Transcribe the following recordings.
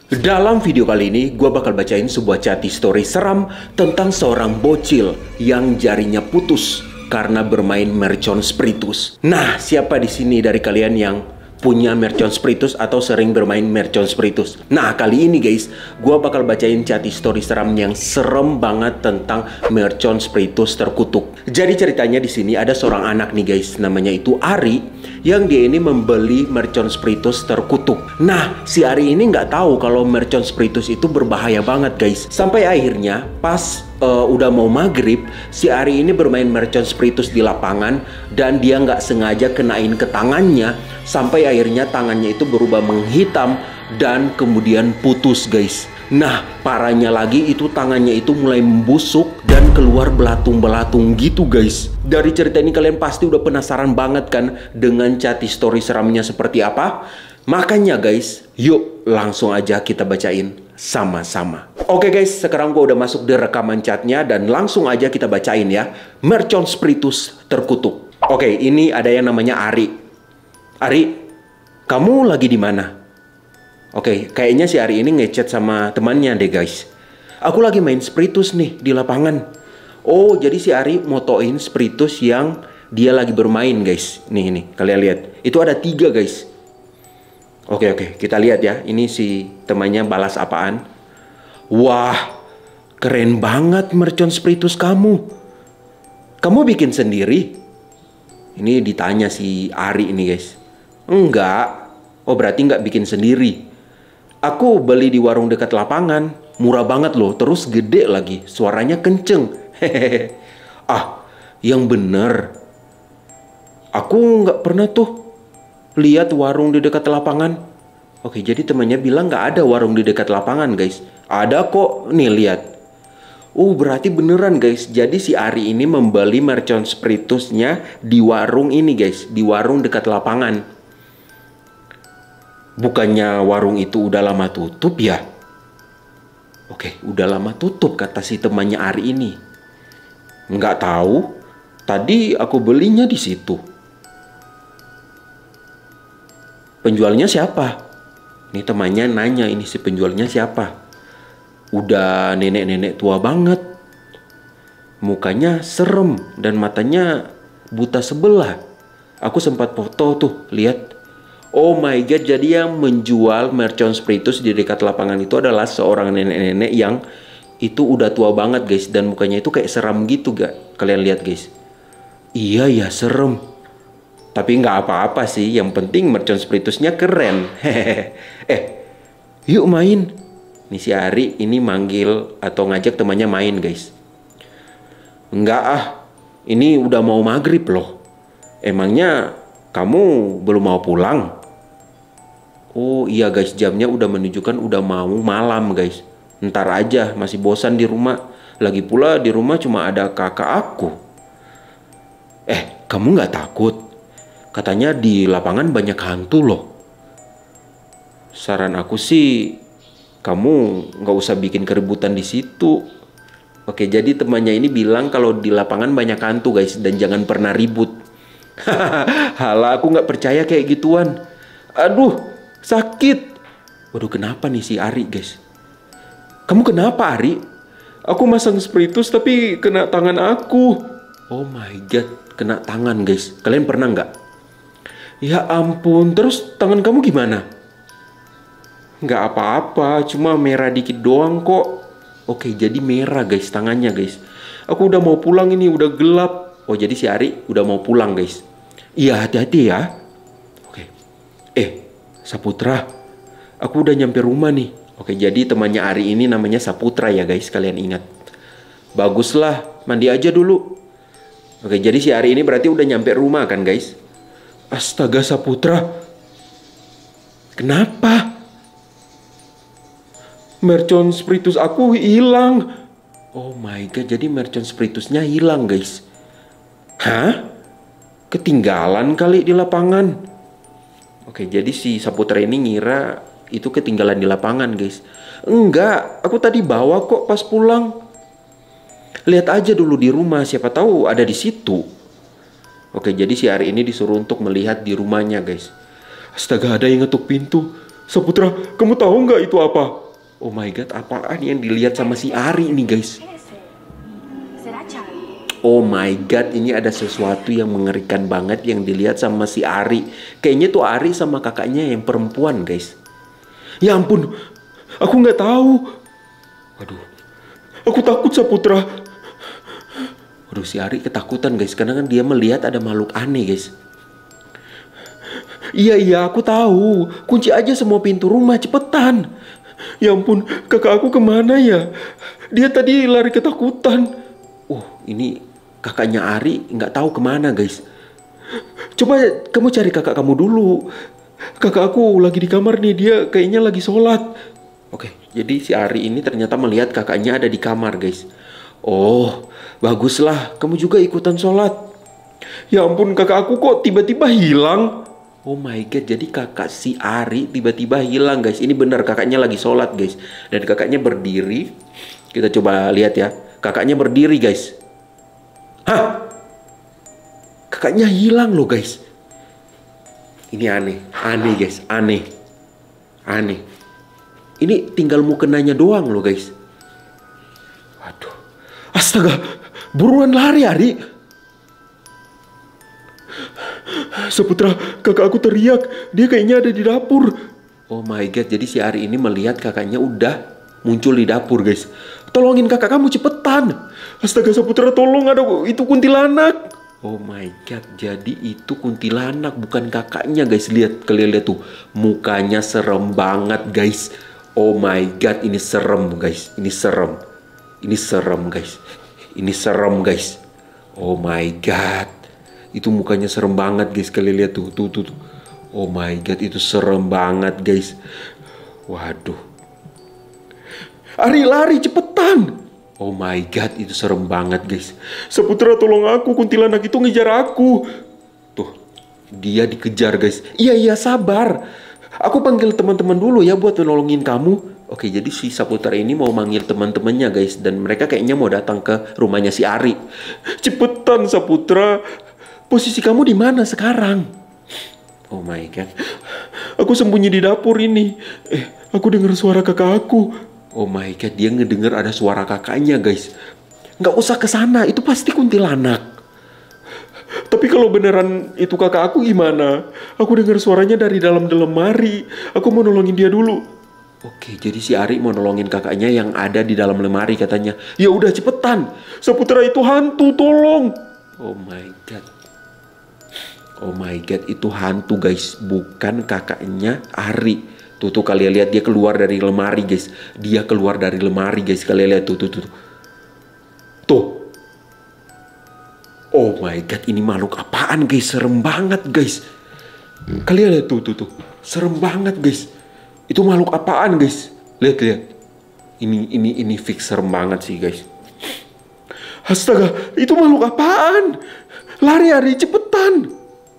Dalam video kali ini, gue bakal bacain sebuah chat story seram tentang seorang bocil yang jarinya putus karena bermain mercon spiritus. Nah, siapa di sini dari kalian yang punya mercon spiritus atau sering bermain mercon spiritus? Nah, kali ini guys, gue bakal bacain chat story seram yang serem banget tentang mercon spiritus terkutuk. Jadi ceritanya di sini ada seorang anak nih guys, namanya itu Ari, yang dia ini membeli mercon spiritus terkutuk. Nah, si Ari ini nggak tahu kalau mercon spiritus itu berbahaya banget guys. Sampai akhirnya pas udah mau maghrib, si Ari ini bermain mercon spiritus di lapangan dan dia nggak sengaja kenain ke tangannya, sampai akhirnya tangannya itu berubah menghitam dan kemudian putus guys. Nah, parahnya lagi itu tangannya itu mulai membusuk dan keluar belatung-belatung gitu guys. Dari cerita ini kalian pasti udah penasaran banget kan dengan chat story seramnya seperti apa? Makanya guys, yuk langsung aja kita bacain sama-sama. Oke guys, sekarang gue udah masuk di rekaman chatnya dan langsung aja kita bacain ya. Mercon spiritus terkutuk. Oke, ini ada yang namanya Ari. Ari, kamu lagi di mana? Oke, kayaknya si Ari ini ngechat sama temannya deh guys. Aku lagi main spiritus nih di lapangan. Oh, jadi si Ari motoin spiritus yang dia lagi bermain guys. Nih, kalian lihat. Itu ada 3 guys. Oke, kita lihat ya. Ini si temannya balas apaan. Wah, keren banget mercon spiritus kamu. Kamu bikin sendiri? Ini ditanya si Ari ini guys. Enggak. Oh, berarti nggak bikin sendiri. Aku beli di warung dekat lapangan. Murah banget loh, terus gede lagi. Suaranya kenceng. Hehehe. Ah, yang bener. Aku nggak pernah tuh lihat warung di dekat lapangan. Oke, jadi temannya bilang nggak ada warung di dekat lapangan guys. Ada kok, nih lihat. Berarti beneran guys. Jadi si Ari ini membeli mercon spiritusnya di warung ini guys. Di warung dekat lapangan. Bukannya warung itu udah lama tutup ya? Oke, udah lama tutup kata si temannya Ari ini. Nggak tahu. Tadi aku belinya di situ. Penjualnya siapa? Ini temannya nanya, ini si penjualnya siapa? Udah nenek-nenek tua banget. Mukanya serem dan matanya buta sebelah. Aku sempat foto tuh, lihat. Oh my god, jadi yang menjual mercon spiritus di dekat lapangan itu adalah seorang nenek-nenek yang itu udah tua banget guys. Dan mukanya itu kayak seram gitu gak? Kalian lihat guys. Iya ya, serem. Tapi nggak apa-apa sih, yang penting mercon spiritusnya keren. Hehehe. Yuk main. Nih si Ari ini manggil atau ngajak temannya main guys. Enggak ah, ini udah mau maghrib loh. Emangnya kamu belum mau pulang? Oh iya guys, jamnya udah menunjukkan udah mau malam guys. Ntar aja, masih bosan di rumah. Lagi pula di rumah cuma ada kakak aku. Kamu nggak takut? Katanya di lapangan banyak hantu loh. Saran aku sih, kamu nggak usah bikin keributan di situ. Oke, jadi temannya ini bilang kalau di lapangan banyak hantu guys dan jangan pernah ribut. Halah, aku nggak percaya kayak gituan. Aduh, sakit. Waduh, kenapa nih si Ari guys? Kamu kenapa Ari? Aku masang spiritus tapi kena tangan aku. Oh my god, kena tangan guys. Kalian pernah nggak? Ya ampun, terus tangan kamu gimana? Nggak apa-apa, cuma merah dikit doang kok. Oke, jadi merah guys tangannya guys. Aku udah mau pulang ini, udah gelap. Oh, jadi si Ari udah mau pulang guys. Iya, hati-hati ya. Oke. Saputra, aku udah nyampe rumah nih. Oke, jadi temannya Ari ini namanya Saputra ya guys, kalian ingat. Baguslah, mandi aja dulu. Oke, jadi si Ari ini berarti udah nyampe rumah kan guys. Astaga Saputra. Kenapa? Mercon spiritus aku hilang. Oh my god, jadi mercon spiritusnya hilang guys. Hah? Ketinggalan kali di lapangan. Oke, jadi si Saputra ini ngira itu ketinggalan di lapangan guys. Enggak, aku tadi bawa kok pas pulang. Lihat aja dulu di rumah, siapa tahu ada di situ. Oke, jadi si Ari ini disuruh untuk melihat di rumahnya guys. Astaga, ada yang ngetuk pintu. Saputra, kamu tahu nggak itu apa? Oh my god, apaan yang dilihat sama si Ari ini guys? Oh my god, ini ada sesuatu yang mengerikan banget yang dilihat sama si Ari. Kayaknya tuh Ari sama kakaknya yang perempuan guys. Ya ampun, aku nggak tahu. Waduh, aku takut Saputra. Waduh, si Ari ketakutan guys, karena kan dia melihat ada makhluk aneh guys. Iya, aku tahu. Kunci aja semua pintu rumah, cepetan. Ya ampun, kakak aku kemana ya? Dia tadi lari ketakutan. Oh, ini kakaknya Ari nggak tahu kemana guys. Coba kamu cari kakak kamu dulu. Kakak aku lagi di kamar nih, dia kayaknya lagi sholat. Oke, jadi si Ari ini ternyata melihat kakaknya ada di kamar guys. Oh, baguslah, kamu juga ikutan sholat. Ya ampun, kakak aku kok tiba-tiba hilang. Oh my god, jadi kakak si Ari tiba-tiba hilang guys. Ini benar, kakaknya lagi sholat guys. Dan kakaknya berdiri. Kita coba lihat ya. Kakaknya berdiri guys. Hah? Kakaknya hilang loh guys. Ini aneh guys, aneh. Ini tinggal mukenanya doang loh guys. Waduh, astaga, buruan lari Ari. Saputra, kakak aku teriak, dia kayaknya ada di dapur. Oh my god, jadi si Ari ini melihat kakaknya udah muncul di dapur guys. Tolongin kakak kamu cepetan. Astaga Saputra, tolong, ada itu kuntilanak. Oh my god, jadi itu kuntilanak bukan kakaknya guys. Lihat, kalian lihat tuh, mukanya serem banget guys. Oh my god, ini serem guys. Ini serem guys. Oh my god, itu mukanya serem banget guys. Kalian lihat tuh. Oh my god, itu serem banget guys. Waduh, Ari lari cepetan. Oh my god, itu serem banget guys. Saputra, tolong aku, kuntilanak itu ngejar aku. Tuh, dia dikejar guys. Iya, sabar. Aku panggil teman-teman dulu ya buat nolongin kamu. Oke, jadi si Saputra ini mau manggil teman-temannya guys. Dan mereka kayaknya mau datang ke rumahnya si Ari. Cepetan Saputra. Posisi kamu di mana sekarang? Oh my god. Aku sembunyi di dapur ini. Aku dengar suara kakak aku. Oh my god, dia ngedenger ada suara kakaknya guys. Nggak usah ke sana, itu pasti kuntilanak. Tapi kalau beneran itu kakak aku gimana? Aku dengar suaranya dari dalam lemari. Aku mau nolongin dia dulu. Oke, jadi si Ari mau nolongin kakaknya yang ada di dalam lemari katanya. Ya udah cepetan. Saputra, itu hantu, tolong. Oh my god. Oh my god, itu hantu guys, bukan kakaknya Ari. Tuh kalian lihat, dia keluar dari lemari guys. Kalian lihat tuh. Tuh. Oh my god, ini makhluk apaan guys? Serem banget guys. Kalian lihat tuh. Serem banget guys. Itu makhluk apaan guys? Lihat. Ini fix serem banget sih guys. Astaga, itu makhluk apaan? Lari Ari, cepetan.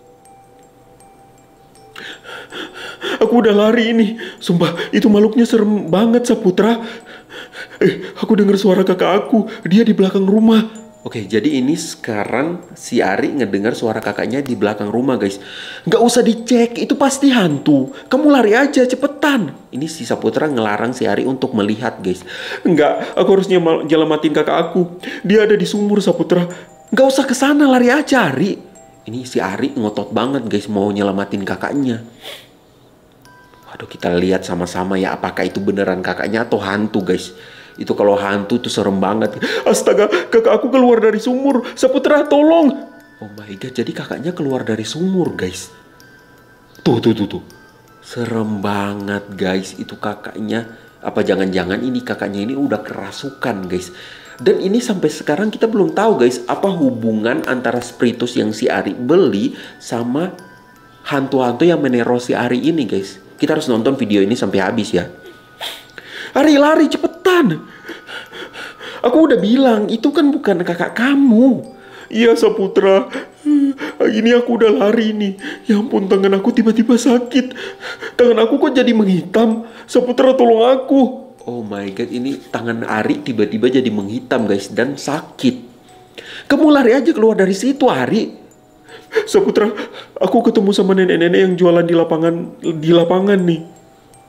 Aku udah lari ini. Sumpah, itu makhluknya serem banget Saputra. Aku dengar suara kakak aku. Dia di belakang rumah. Oke, jadi ini sekarang si Ari ngedengar suara kakaknya di belakang rumah guys. Nggak usah dicek, itu pasti hantu. Kamu lari aja, cepetan. Ini si Saputra ngelarang si Ari untuk melihat guys. Nggak, aku harus nyelamatin kakak aku. Dia ada di sumur Saputra. Nggak usah kesana, lari aja Ari. Ini si Ari ngotot banget guys mau nyelamatin kakaknya. Waduh, kita lihat sama-sama ya apakah itu beneran kakaknya atau hantu guys. Itu kalau hantu tuh serem banget. Astaga, kakak aku keluar dari sumur. Saputra, tolong. Oh my god, jadi kakaknya keluar dari sumur guys. Tuh. Serem banget guys, itu kakaknya. Apa jangan-jangan ini kakaknya ini udah kerasukan guys. Dan ini sampai sekarang kita belum tahu guys, apa hubungan antara spiritus yang si Ari beli sama hantu-hantu yang meneror si Ari ini guys. Kita harus nonton video ini sampai habis ya. Ari, lari cepetan. Aku udah bilang, itu kan bukan kakak kamu. Iya Saputra, ini aku udah lari nih. Ya ampun, tangan aku tiba-tiba sakit. Tangan aku kok jadi menghitam. Saputra, tolong aku. Oh my god, ini tangan Ari tiba-tiba jadi menghitam guys dan sakit. Kamu lari aja keluar dari situ Ari. Saputra, aku ketemu sama nenek-nenek yang jualan di lapangan nih.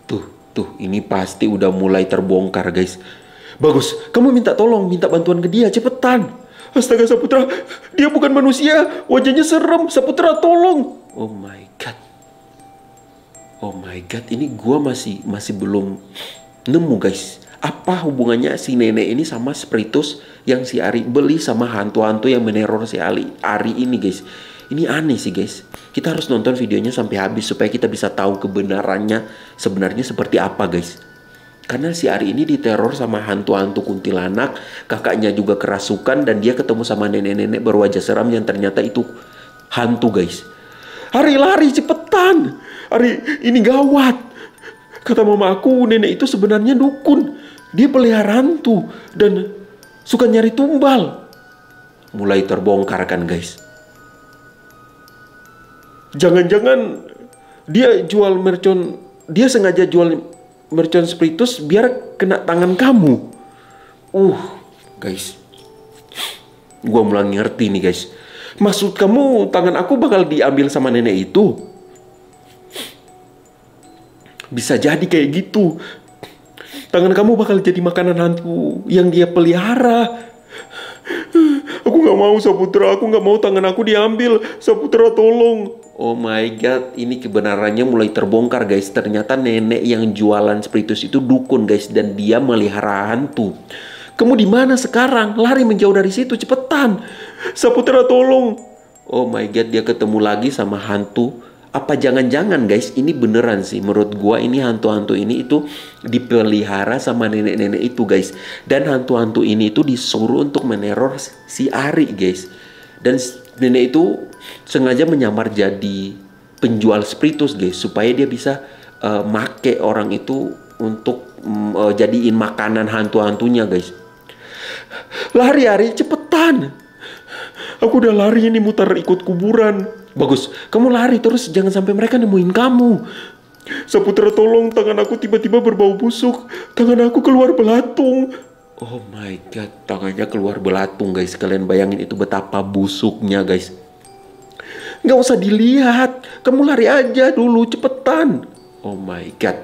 Tuh, ini pasti udah mulai terbongkar, guys. Bagus, kamu minta tolong, minta bantuan ke dia, cepetan. Astaga, Saputra, dia bukan manusia, wajahnya serem. Saputra, tolong. Oh my god. Oh my god, ini gua masih belum nemu, guys. Apa hubungannya si nenek ini sama spiritus yang si Ari beli sama hantu-hantu yang meneror si Ari ini, guys. Ini aneh sih, guys. Kita harus nonton videonya sampai habis supaya kita bisa tahu kebenarannya sebenarnya seperti apa, guys. Karena si Ari ini diteror sama hantu-hantu kuntilanak, kakaknya juga kerasukan, dan dia ketemu sama nenek-nenek berwajah seram yang ternyata itu hantu, guys. Ari, lari cepetan. Ari, ini gawat. Kata mama aku, nenek itu sebenarnya dukun. Dia pelihara hantu dan suka nyari tumbal. Mulai terbongkar kan, guys. Jangan-jangan dia jual mercon, dia sengaja jual mercon spiritus biar kena tangan kamu. Guys, gua mulai ngerti nih, guys. Maksud kamu tangan aku bakal diambil sama nenek itu? Bisa jadi kayak gitu. Tangan kamu bakal jadi makanan hantu yang dia pelihara. Aku gak mau, Saputra. Aku gak mau tangan aku diambil. Saputra, tolong. Oh my god, ini kebenarannya mulai terbongkar, guys. Ternyata nenek yang jualan spiritus itu dukun, guys, dan dia melihara hantu. Kamu di mana sekarang? Lari menjauh dari situ, cepetan. Saputra, tolong. Oh my god, dia ketemu lagi sama hantu. Apa jangan-jangan, guys, ini beneran sih. Menurut gua ini hantu-hantu ini itu dipelihara sama nenek-nenek itu, guys. Dan hantu-hantu ini itu disuruh untuk meneror si Ari, guys. Dan nenek itu sengaja menyamar jadi penjual spiritus, guys, supaya dia bisa make orang itu untuk jadiin makanan hantu-hantunya, guys. Lari, Ari, cepetan. Aku udah lari ini muter ikut kuburan. Bagus, kamu lari terus, jangan sampai mereka nemuin kamu. Saputra, tolong, tangan aku tiba-tiba berbau busuk. Tangan aku keluar belatung. Oh my god, tangannya keluar belatung, guys. Kalian bayangin itu betapa busuknya, guys. Gak usah dilihat, kamu lari aja dulu, cepetan. Oh my god.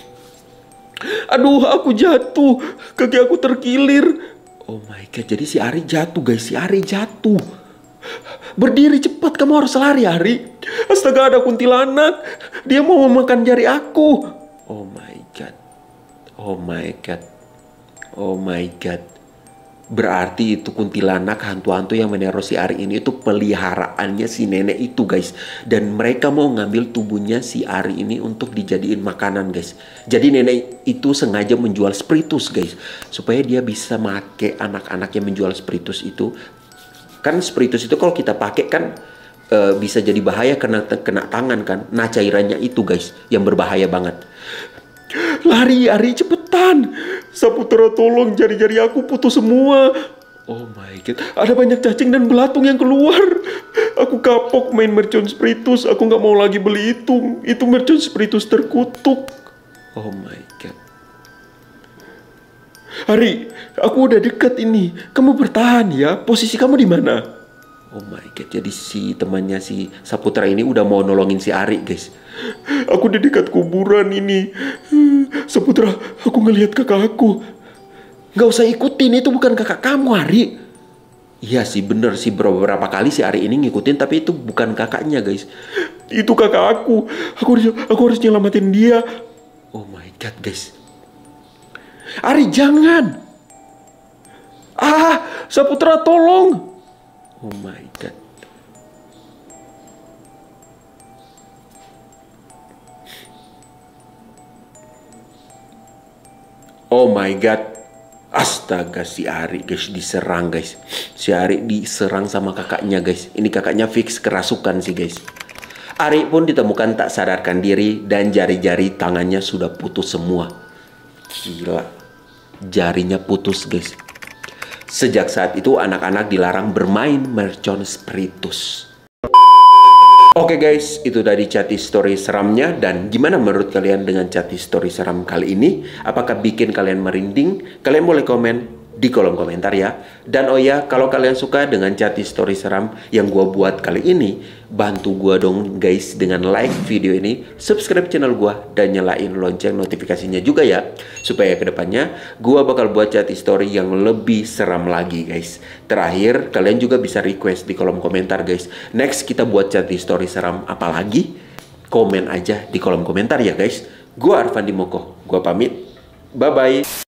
Aduh, aku jatuh, kaki aku terkilir. Oh my god, jadi si Ari jatuh, guys. Si Ari jatuh. Berdiri cepat, kamu harus lari, Ari. Astaga, ada kuntilanak. Dia mau memakan jari aku. Oh my god. Oh my god. Oh my god. Berarti itu kuntilanak, hantu-hantu yang meneror si Ari ini itu peliharaannya si nenek itu, guys. Dan mereka mau ngambil tubuhnya si Ari ini untuk dijadiin makanan, guys. Jadi nenek itu sengaja menjual spiritus, guys, supaya dia bisa make anak-anak yang menjual spiritus itu. Kan spiritus itu kalau kita pakai kan bisa jadi bahaya kena tangan kan. Nah, cairannya itu, guys, yang berbahaya banget. Lari, Ari, cepetan. Saputra, tolong, jari-jari aku putus semua. Oh my god, ada banyak cacing dan belatung yang keluar. Aku kapok main mercon spiritus. Aku nggak mau lagi beli itu. Itu mercon spiritus terkutuk. Oh my god. Ari, aku udah deket ini. Kamu bertahan ya. Posisi kamu di mana? Oh my god, jadi si temannya si Saputra ini udah mau nolongin si Ari, guys. Aku di dekat kuburan ini. Saputra, aku ngelihat kakak aku. Gak usah ikutin, itu bukan kakak kamu, Ari. Iya sih, bener sih, beberapa kali si Ari ini ngikutin, tapi itu bukan kakaknya, guys. Itu kakak aku. Aku harus nyelamatin dia. Oh my god, guys. Ari, jangan. Saputra, tolong. Oh my god. Oh my god. Astaga, si Ari, guys, diserang, guys. Si Ari diserang sama kakaknya, guys. Ini kakaknya fix kerasukan sih, guys. Ari pun ditemukan tak sadarkan diri dan jari-jari tangannya sudah putus semua. Gila. Jarinya putus, guys. Sejak saat itu anak-anak dilarang bermain mercon spiritus. Oke guys, itu tadi chat history seramnya. Dan gimana menurut kalian dengan chat history seram kali ini? Apakah bikin kalian merinding? Kalian boleh komen di kolom komentar ya. Dan oh ya, kalau kalian suka dengan Cati Story seram yang gua buat kali ini, bantu gua dong guys dengan like video ini, subscribe channel gua, dan nyalain lonceng notifikasinya juga ya, supaya kedepannya gua bakal buat Cati Story yang lebih seram lagi guys. Terakhir, kalian juga bisa request di kolom komentar guys, next kita buat Cati Story seram apa lagi? Komen aja di kolom komentar ya guys. Gua Arfandi Moko, gua pamit, bye bye.